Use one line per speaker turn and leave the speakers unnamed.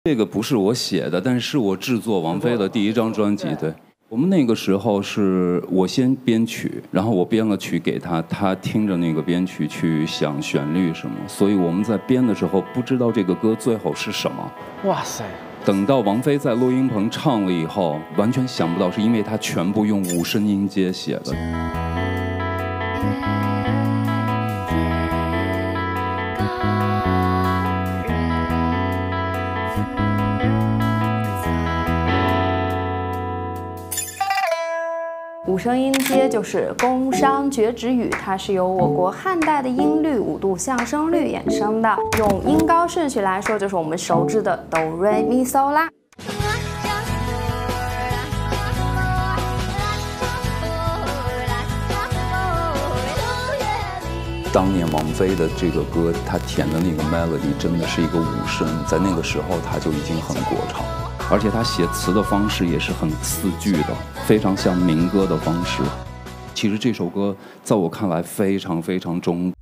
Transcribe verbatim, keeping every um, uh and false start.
这个不是我写的，但是是我制作王菲的第一张专辑。对，我们那个时候是我先编曲，然后我编了曲给他，他听着那个编曲去想旋律什么，所以我们在编的时候不知道这个歌最后是什么。
哇塞！
等到王菲在录音棚唱了以后，完全想不到，是因为她全部用五声音阶写的。
五声音阶就是宫商角徵羽，它是由我国汉代的音律五度象声律衍生的。用音高顺序来说，就是我们熟知的哆、瑞、咪、嗦、拉。
当年王菲的这个歌，她填的那个 melody 真的是一个五声，在那个时候她就已经很国潮。而且他写词的方式也是很四句的，非常像民歌的方式。其实这首歌在我看来非常非常中。